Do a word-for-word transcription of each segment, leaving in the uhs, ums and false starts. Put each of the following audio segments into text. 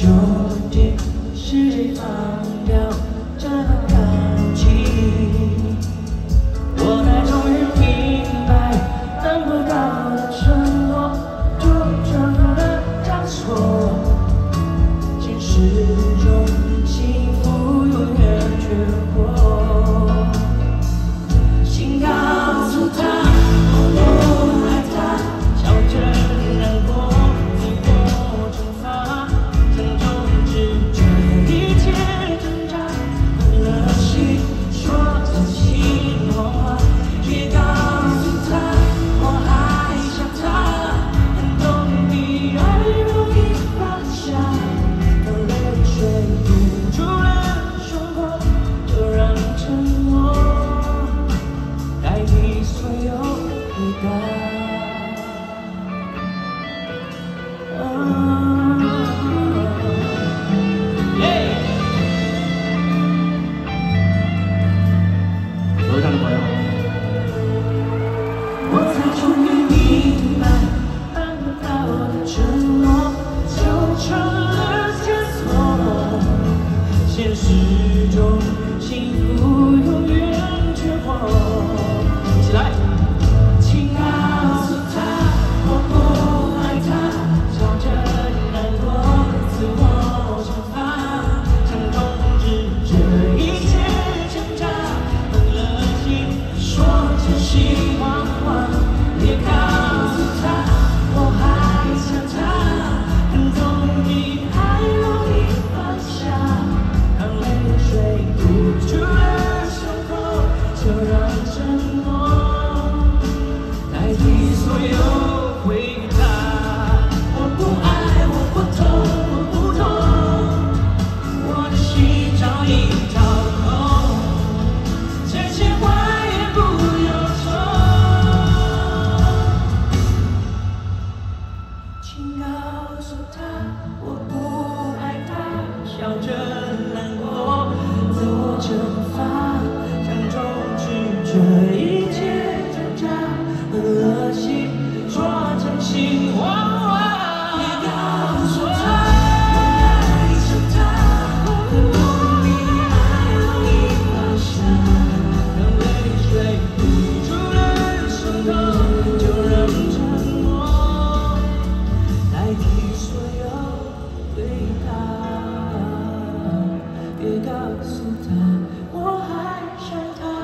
究竟是谁放掉这段感情？我才终于明白，得不到的承诺就成了枷锁。现实中幸福永远缺货，请告诉他我不爱他，笑着难过，自我惩罚，曾终止这一切挣扎，狠了心说真心话，别告诉他我还想他，很痛比爱容易放下，当泪水堵住了胸口，就让沉默代替所有回答。楼上的朋友，我才终于明白，办不到的承诺就成了枷锁。现实中幸福永远缺货。一起来，请告诉他我不爱他，笑着难过，自我惩罚，想终止这一切挣扎，狠了心说真心谎话，别告诉他我还想他，很痛比爱容易放下，当泪水堵住了胸口，就让沉默代替所有回答。我不爱，我不痛，我不痛，我的心早已掏空，这些话也不用说。请告诉他我不爱他，笑着难过，自我惩罚，想终止这一切挣扎，狠了心说真心话。别告诉他我爱上他，很痛比爱容易放下，当泪水堵住了胸口，就让沉默代替所有回答。别告诉他我还想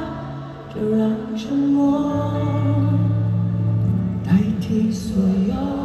他，就让沉默代替所有。